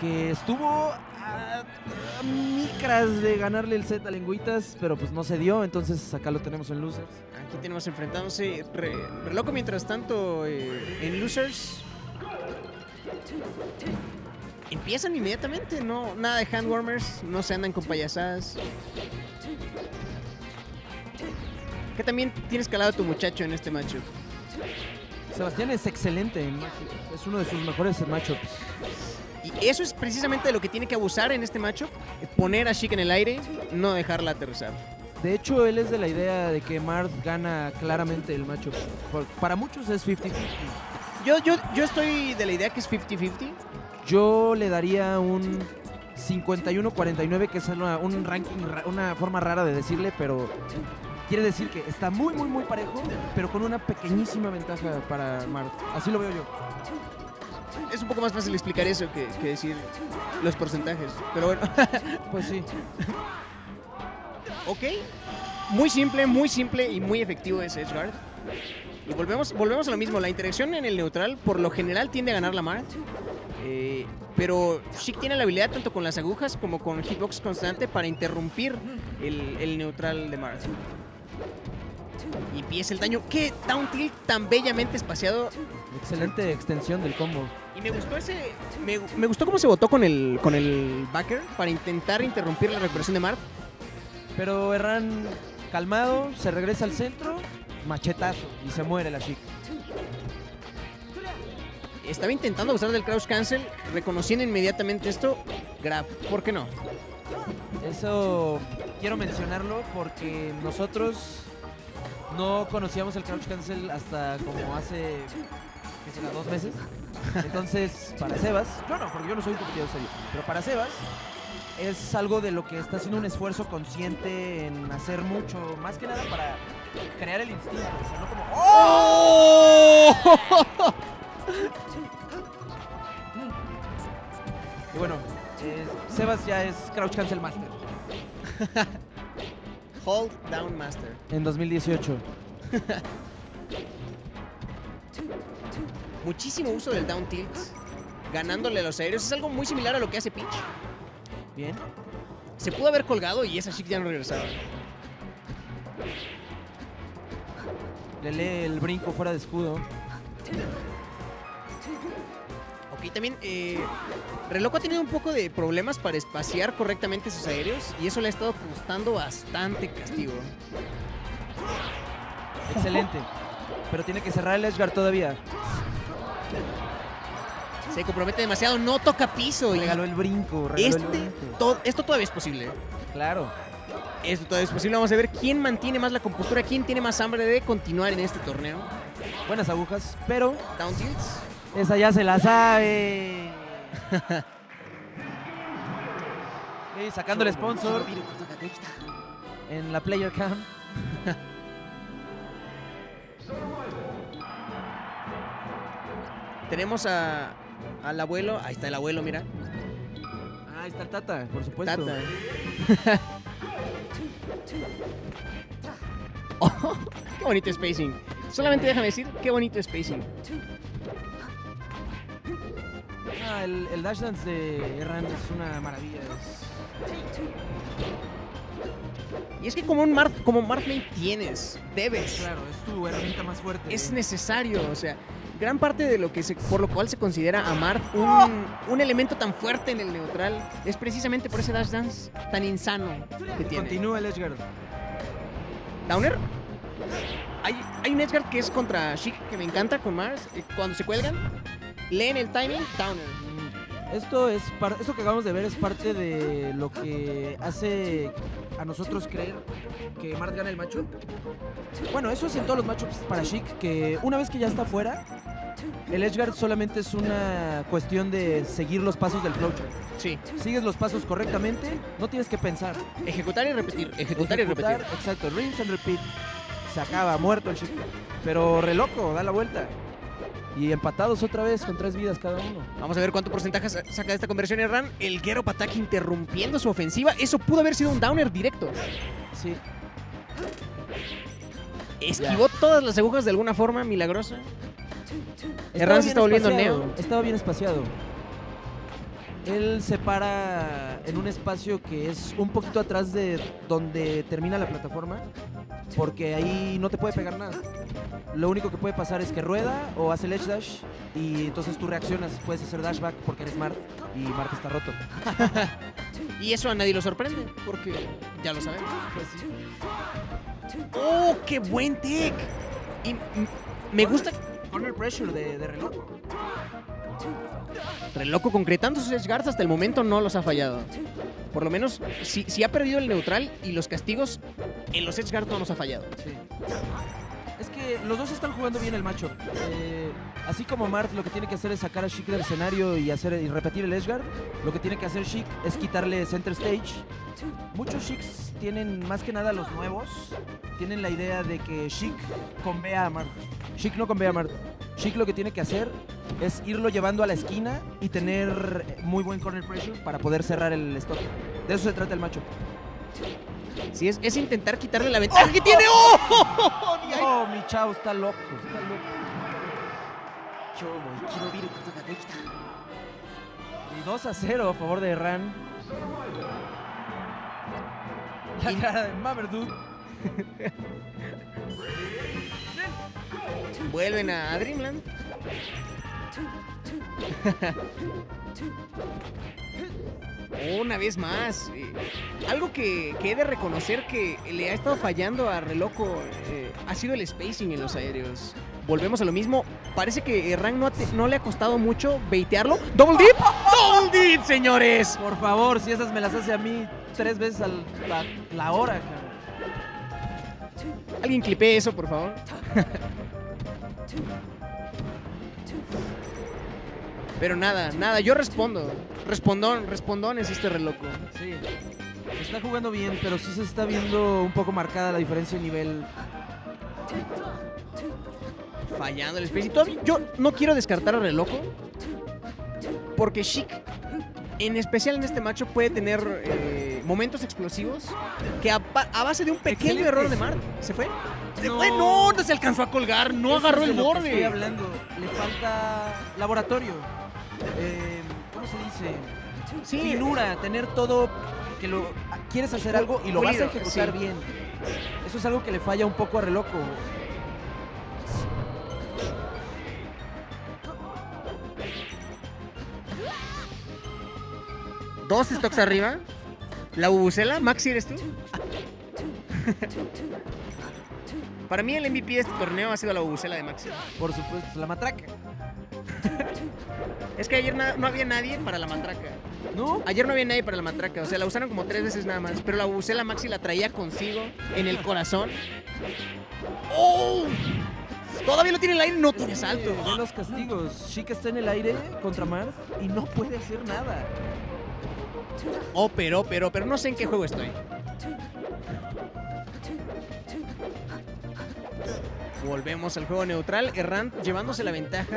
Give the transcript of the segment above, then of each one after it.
que estuvo a micras de ganarle el set a Lengüitas, pero pues no se dio, entonces acá lo tenemos en Losers. Aquí tenemos enfrentándose Reloco mientras tanto en Losers. Empiezan inmediatamente, no, nada de handwarmers, no se andan con payasadas. ¿Qué también tienes calado a tu muchacho en este matchup? Sebastián es excelente en Magic, es uno de sus mejores matchups. Y eso es precisamente de lo que tiene que abusar en este matchup, poner a Sheik en el aire, no dejarla aterrizar. De hecho, él es de la idea de que Marth gana claramente el matchup. Para muchos es 50-50. Yo estoy de la idea que es 50-50. Yo le daría un 51-49, que es un ranking, una forma rara de decirle, pero quiere decir que está muy, muy, muy parejo, pero con una pequeñísima ventaja para Marth. Así lo veo yo. Es un poco más fácil explicar eso que decir los porcentajes, pero bueno. Pues sí. Ok, muy simple y muy efectivo ese Edgeguard. Y volvemos a lo mismo, la interacción en el neutral por lo general tiende a ganar la Marth. Pero Sheik tiene la habilidad tanto con las agujas como con hitbox constante para interrumpir el neutral de Marth. Y empieza el daño. ¡Qué down tilt tan bellamente espaciado! Excelente extensión del combo. Y me gustó me gustó cómo se botó con el backer para intentar interrumpir la recuperación de Marth. Pero Erran calmado, se regresa al centro, machetazo y se muere la Sheik. Estaba intentando abusar del crouch cancel, reconociendo inmediatamente esto, grab, ¿por qué no? Eso quiero mencionarlo porque nosotros no conocíamos el crouch cancel hasta como hace, ¿qué será?, 2 meses. Entonces, para Sebas, yo no, porque yo no soy un competidor serio, pero para Sebas es algo de lo que está haciendo un esfuerzo consciente en hacer mucho, más que nada para crear el instinto, o sea, no como ¡oh! Y bueno, Sebas ya es Crouch Cancel Master. Hold Down Master. En 2018. Muchísimo uso del down tilt, ganándole a los aéreos. Es algo muy similar a lo que hace Peach. Bien. Se pudo haber colgado y esa Sheik ya no regresaba. Le lee el brinco fuera de escudo. Ok, también Reloco ha tenido un poco de problemas para espaciar correctamente sus aéreos y eso le ha estado costando bastante castigo. Excelente. Pero tiene que cerrar el Edgeguard todavía. Se compromete demasiado, no toca piso. Regaló el brinco. Esto todavía es posible. Claro. Esto todavía es posible. Vamos a ver quién mantiene más la compostura, quién tiene más hambre de continuar en este torneo. Buenas agujas, pero Down tilts. esa ya se la sabe. Y sacando el sponsor en la Player Cam. Tenemos al abuelo. Ahí está el abuelo, mira. Ah, ahí está Tata, por supuesto. Tata. Oh, qué bonito spacing. Solamente déjame decir, qué bonito spacing. Ah, el dash dance de Erran es una maravilla. Y es que como Marth Lane tienes, debes. Claro, es tu herramienta más fuerte. Es necesario, o sea, gran parte de lo que por lo cual se considera a Marth un elemento tan fuerte en el neutral es precisamente por ese dash dance tan insano que tiene. Continúa el Edgeguard. ¿Downer? Hay un Edgeguard que es contra Sheik que me encanta con Marth. Cuando se cuelgan, leen el timing, Downer. Esto que acabamos de ver es parte de lo que hace a nosotros creer que Marth gana el matchup. Bueno, eso es en todos los matchups para Sheik, que una vez que ya está fuera, el Edgeguard solamente es una cuestión de seguir los pasos del flowchart. Sí. Sigues los pasos correctamente, no tienes que pensar. Ejecutar y repetir, ejecutar y repetir. Exacto, rinse and repeat. Se acaba, muerto el Sheik. Pero Reloco, da la vuelta. Y empatados otra vez con 3 vidas cada uno. Vamos a ver cuánto porcentaje saca de esta conversión Erran. El Get Up Attack interrumpiendo su ofensiva. Eso pudo haber sido un downer directo. Sí. Esquivó todas las agujas de alguna forma milagrosa. Erran se está volviendo neo. Estaba bien espaciado. Él se para en un espacio que es un poquito atrás de donde termina la plataforma, porque ahí no te puede pegar nada. Lo único que puede pasar es que rueda o hace el edge dash y entonces tú reaccionas, puedes hacer dashback porque eres Marth y Marth está roto. Y eso a nadie lo sorprende, porque ya lo sabemos. Pues sí. ¡Oh, qué buen tech! Y me gusta... Corner pressure de reloj. Reloco concretando sus edge guards hasta el momento no los ha fallado. Por lo menos, si ha perdido el neutral y los castigos, en los edge guards no nos ha fallado. Sí. Es que los dos están jugando bien el matchup. Así como Marth lo que tiene que hacer es sacar a Sheik del escenario y repetir el edge guard, lo que tiene que hacer Sheik es quitarle center stage. Muchos Sheiks tienen, más que nada los nuevos, tienen la idea de que Sheik convea a Marth. Sheik no convea a Marth. Sheik lo que tiene que hacer es irlo llevando a la esquina y tener muy buen corner pressure para poder cerrar el stop. De eso se trata el matchup. Sí, es intentar quitarle la ventaja que tiene. ¡Oh! Oh, mi chavo está loco, está loco. Y 2-0 a favor de Ran. La cara de Maverdude. Vuelven a Dreamland. Una vez más. Algo que he de reconocer que le ha estado fallando a Reloco ha sido el spacing en los aéreos. Volvemos a lo mismo. Parece que Ran no le ha costado mucho baitearlo. ¡Double dip! ¡Double dip, señores! Por favor, si esas me las hace a mí 3 veces a la hora, cabrón. Alguien clipee eso, por favor. Pero nada, yo respondo. Respondón es este Reloco. Sí, está jugando bien, pero sí se está viendo un poco marcada la diferencia de nivel. Fallando el space. Y todavía yo no quiero descartar a Reloco, porque Sheik, en especial en este matchup, puede tener momentos explosivos que a base de un pequeño Excelente error de Marth se fue. No. No se alcanzó a colgar, no Eso agarró es el de lo que borde. estoy hablando. Le falta laboratorio. ¿Cómo se dice? Sí, Finura, tener todo que lo quieres hacer algo y lo vas a ejecutar sí. bien. Eso es algo que le falla un poco a Reloco. Dos stocks arriba. La bubucela, Maxi, ¿eres tú? Para mí el MVP de este torneo ha sido la bubucela de Maxi. Por supuesto, la matraca. Es que ayer no había nadie para la matraca. ¿No? Ayer no había nadie para la matraca. O sea, la usaron como 3 veces nada más. Pero la bubucela Maxi la traía consigo en el corazón. ¡Oh! Todavía lo tiene en el aire, no tiene salto. Ve los castigos. Sheik está en el aire contra Marth y no puede hacer nada. Oh, pero no sé en qué juego estoy. Volvemos al juego neutral. Errant llevándose la ventaja.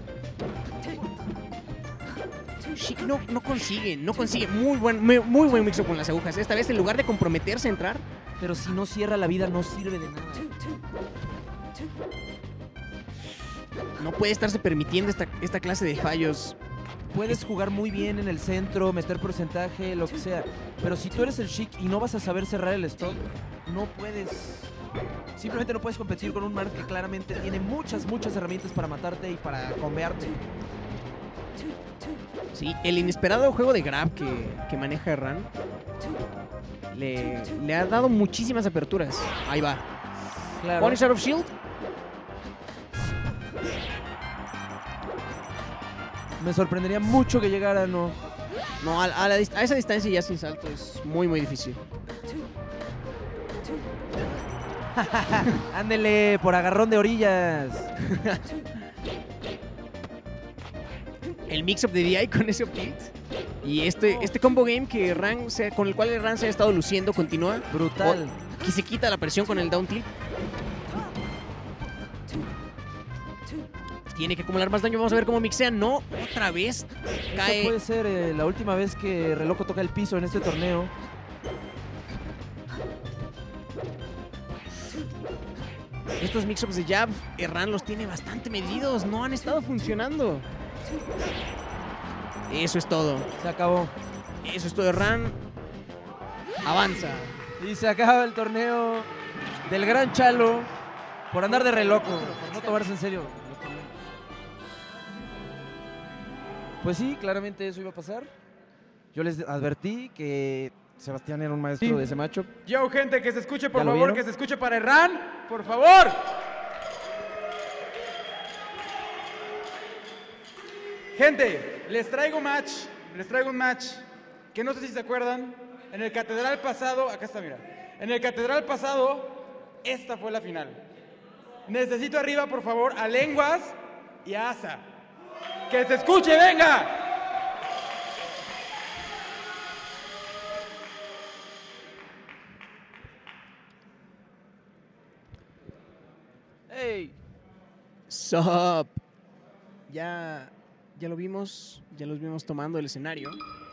Sheik no consigue. Muy buen mix-up con las agujas. Esta vez, en lugar de comprometerse a entrar. Pero si no cierra la vida, no sirve de nada. No puede estarse permitiendo esta clase de fallos. Puedes jugar muy bien en el centro, meter porcentaje, lo que sea. Pero si tú eres el Sheik y no vas a saber cerrar el stop, no puedes. Simplemente no puedes competir con un Marth que claramente tiene muchas herramientas para matarte y para convearte. Sí, el inesperado juego de grab que maneja Ran le ha dado muchísimas aperturas. Ahí va. Claro. Punish out of shield. Me sorprendería mucho que llegara, no. No, a esa distancia ya sin salto es muy difícil. Ándele, por agarrón de orillas. El mix-up de DI con ese tilt. Y este combo game con el cual Ran se ha estado luciendo continúa. Brutal. Que se quita la presión con el down tilt. Tiene que acumular más daño. Vamos a ver cómo mixea. No, otra vez cae. Esta puede ser la última vez que Reloco toca el piso en este torneo. Estos mix-ups de jab, Ran los tiene bastante medidos. No han estado funcionando. Eso es todo. Se acabó. Eso es todo. Ran avanza. Y se acaba el torneo del Gran Chalo por andar de reloco, por no tomarse en serio los torneos. Pues sí, claramente eso iba a pasar. Yo les advertí que Sebastián era un maestro de ese matchup. Yo, gente, que se escuche, por ¿Ya lo favor, vieron? que se escuche para Erran, por favor. Gente, les traigo un match que no sé si se acuerdan. En el Catedral pasado, acá está, mira. En el Catedral pasado, esta fue la final. Necesito arriba, por favor, a Lenguas y a Asa. ¡Que se escuche, venga! ¡Ey! Sup. Ya los vimos tomando el escenario.